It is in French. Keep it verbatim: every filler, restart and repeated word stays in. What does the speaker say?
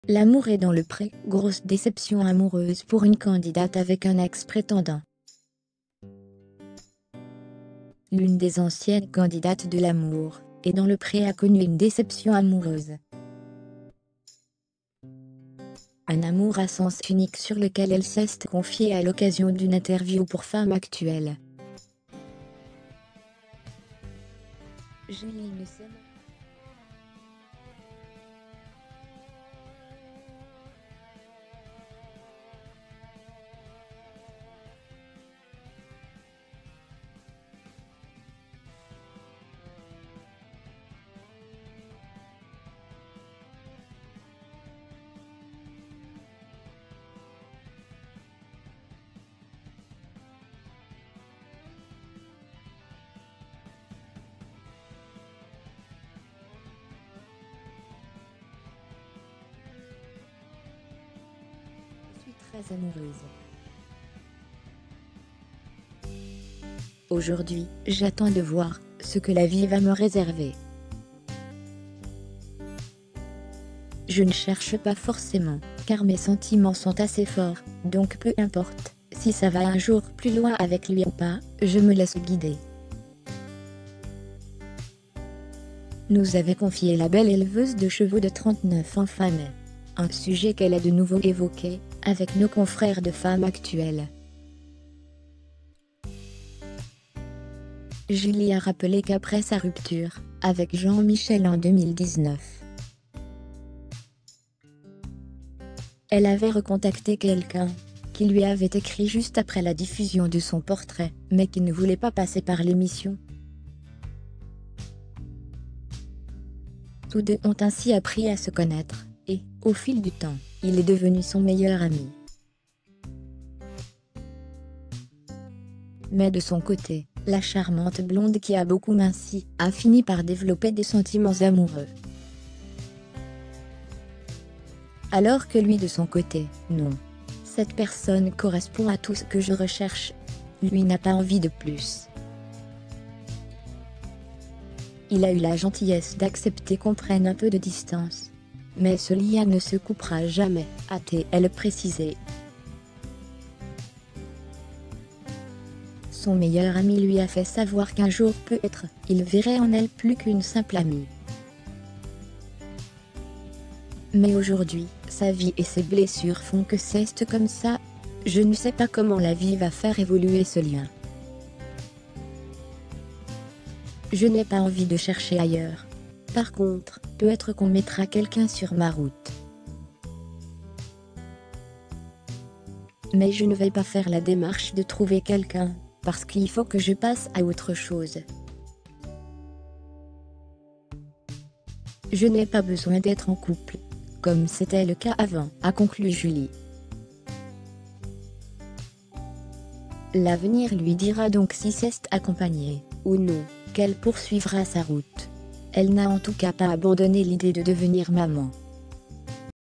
L'amour est dans le pré, grosse déception amoureuse pour une candidate avec un ex-prétendant. L'une des anciennes candidates de l'amour, est dans le pré a connu une déception amoureuse. Un amour à sens unique sur lequel elle s'est confiée à l'occasion d'une interview pour Femme Actuelle. Julie Mussen. Je suis très amoureuse. Aujourd'hui, j'attends de voir ce que la vie va me réserver. Je ne cherche pas forcément, car mes sentiments sont assez forts, donc peu importe si ça va un jour plus loin avec lui ou pas, je me laisse guider. Nous avait confié la belle éleveuse de chevaux de trente-neuf ans Femme. Un sujet qu'elle a de nouveau évoqué, avec nos confrères de Femme Actuelle. Julie a rappelé qu'après sa rupture, avec Jean-Michel en deux mille dix-neuf, elle avait recontacté quelqu'un, qui lui avait écrit juste après la diffusion de son portrait, mais qui ne voulait pas passer par l'émission. Tous deux ont ainsi appris à se connaître, et, au fil du temps, il est devenu son meilleur ami. Mais de son côté, la charmante blonde qui a beaucoup minci, a fini par développer des sentiments amoureux. Alors que lui de son côté, non. Cette personne correspond à tout ce que je recherche. Lui n'a pas envie de plus. Il a eu la gentillesse d'accepter qu'on prenne un peu de distance. Mais ce lien ne se coupera jamais, a-t-elle précisé. Son meilleur ami lui a fait savoir qu'un jour peut-être, il verrait en elle plus qu'une simple amie. Mais aujourd'hui, sa vie et ses blessures font que c'est comme ça. Je ne sais pas comment la vie va faire évoluer ce lien. Je n'ai pas envie de chercher ailleurs. Par contre, peut-être qu'on mettra quelqu'un sur ma route. Mais je ne vais pas faire la démarche de trouver quelqu'un, parce qu'il faut que je passe à autre chose. Je n'ai pas besoin d'être en couple, comme c'était le cas avant, a conclu Julie. L'avenir lui dira donc si c'est accompagné, ou non, qu'elle poursuivra sa route. Elle n'a en tout cas pas abandonné l'idée de devenir maman.